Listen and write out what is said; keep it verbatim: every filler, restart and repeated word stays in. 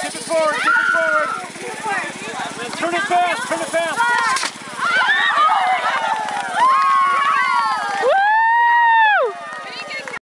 tip it forward, tip it forward. Turn it fast, turn it fast.